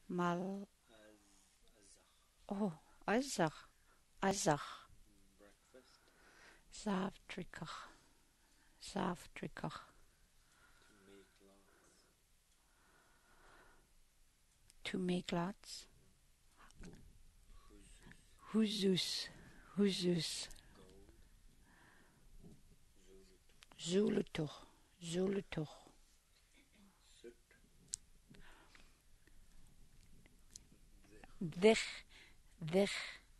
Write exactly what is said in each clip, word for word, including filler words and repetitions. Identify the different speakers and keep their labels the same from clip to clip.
Speaker 1: Mal.
Speaker 2: Az,
Speaker 1: Oh, azach. Azach.
Speaker 2: breakfast.
Speaker 1: Zavtrikach. Zavtrikach.
Speaker 2: To make lots.
Speaker 1: To make lots.
Speaker 2: Huzus.
Speaker 1: Huzus. Huzus.
Speaker 2: Gold. Zulutu.
Speaker 1: Zulutoch. Zulutoch.
Speaker 2: Sut. Zich.
Speaker 1: Dich. Dich.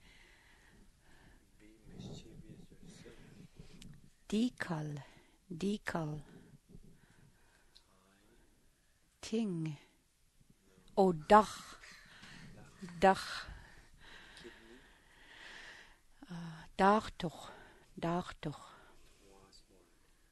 Speaker 2: Be mischievous yourself.
Speaker 1: Dikal. Dikal.
Speaker 2: I.
Speaker 1: Ting.
Speaker 2: No.
Speaker 1: Oh, dach.
Speaker 2: Dach.
Speaker 1: Dach.
Speaker 2: Kidney.
Speaker 1: Daartoch. Daartoch.
Speaker 2: Wasword.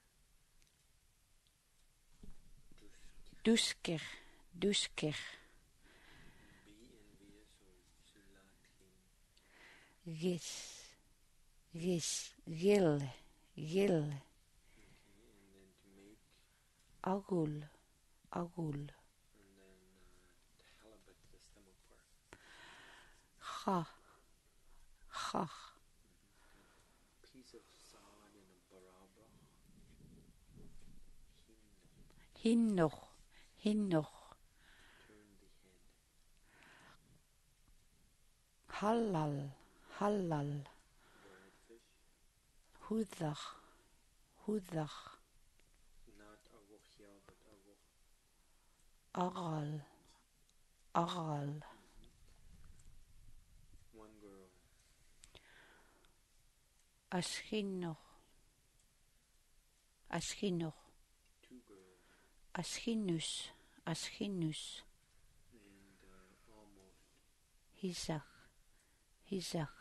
Speaker 2: Dusk.
Speaker 1: Dusker. Dusker.
Speaker 2: Be envious or zulatin.
Speaker 1: Gis. Gis. Gil. Gil.
Speaker 2: Okay, and then to make,
Speaker 1: Agul. Agul.
Speaker 2: and then uh, to halibut, the stomach part.
Speaker 1: Cha. Chach.
Speaker 2: Piece of sod in a barabra. Hinno.
Speaker 1: Hinnoch. Hinnoch.
Speaker 2: Turn the head.
Speaker 1: Halal. Halal.
Speaker 2: Dried fish.
Speaker 1: Hudach. Hudach.
Speaker 2: Not avochia, but avoch.
Speaker 1: Aral. Aral.
Speaker 2: One girl.
Speaker 1: Aschinoch. Aschinoch.
Speaker 2: Two girls.
Speaker 1: Aschinus. Aschinus.
Speaker 2: And uh, almost.
Speaker 1: Hizach. Hizach.